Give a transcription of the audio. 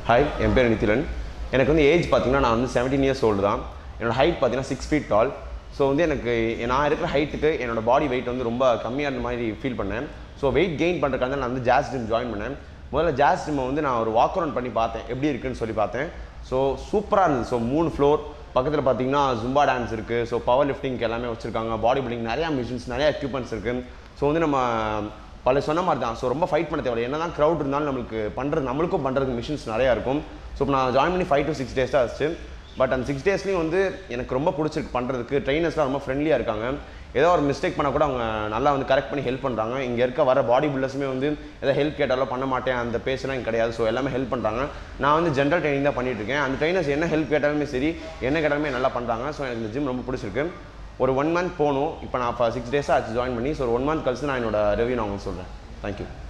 Hi என் பேர் நித்திலன். எனக்கு வந்து ஏஜ் பார்த்தீங்கன்னா நான் வந்து 17 இயர்ஸ் ஓல்டு தான். என்னோடய ஹைட் பார்த்தீங்கன்னா 6 feet டால். ஸோ வந்து எனக்கு நான் இருக்கிற ஹைட்டுக்கு என்னோடய பாடி வெயிட் வந்து ரொம்ப கம்மியாக இருந்த மாதிரி ஃபீல் பண்ணேன். ஸோ வெயிட் கெயின் பண்ணுறதுக்காக நான் வந்து ஜாஸ் ஜிம் ஜாயின் பண்ணேன். முதல்ல ஜாஸ் ஜிம்மை வந்து நான் ஒரு வாக் அரவுண்ட் பண்ணி பார்த்தேன், எப்படி இருக்குன்னு சொல்லி பார்த்தேன். ஸோ சூப்பராக இருந்தது. ஸோ 3 ஃப்ளோர் பக்கத்தில் பார்த்தீங்கன்னா ஜும்பா டான்ஸ் இருக்குது. ஸோ பவர் லிஃப்டிங்க்கு எல்லாமே வச்சுருக்காங்க. பாடி பில்டிங் நிறையா மிஷின்ஸ், நிறையா எக்யூப்மெண்ட்ஸ் இருக்குது. ஸோ வந்து நம்ம பல சொன்ன மாதிரி தான். ஸோ ரொம்ப ஃபைட் பண்ண தேவை. என்ன தான் க்ரௌட் இருந்தாலும் நம்மளுக்கும் பண்ணுறதுக்கு மிஷின்ஸ் நிறையா இருக்கும். ஸோ இப்போ நான் ஜாயின் பண்ணி 5 to 6 days தான் ஆச்சு. பட் அந்த 6 daysலேயும் வந்து எனக்கு ரொம்ப பிடிச்சிருக்கு பண்ணுறதுக்கு. ட்ரைனர்ஸ்லாம் ரொம்ப ஃப்ரெண்ட்லியாக இருக்காங்க. ஏதோ ஒரு மிஸ்டேக் பண்ணால் கூட அவங்க நல்லா வந்து கரெக்ட் பண்ணி ஹெல்ப் பண்ணுறாங்க. இங்கே இருக்க வர பாடி பில்டர்ஸுமே வந்து ஏதோ ஹெல்ப் கேட்டாலும் பண்ண மாட்டேன், அந்த பேசலாம் இங்கே கிடையாது. ஸோ எல்லாமே ஹெல்ப் பண்ணுறாங்க. நான் வந்து ஜென்ரல் ட்ரைனிங் தான் பண்ணிகிட்ருக்கேன். அந்த ட்ரைனர்ஸ் என்ன ஹெல்ப் கேட்டாலுமே சரி, என்ன கேட்டாலுமே நல்லா பண்ணுறாங்க. ஸோ எனக்கு இந்த ஜிம் ரொம்ப பிடிச்சிருக்கு. ஒரு 1 month போகணும். இப்போ நான் 6 days ஆச்சு ஜாயின் பண்ணி. ஸோ ஒரு 1 month கழிச்சு நான் என்னோட ரிவ்யூ நான் உங்களுக்கு சொல்கிறேன். தேங்க்யூ.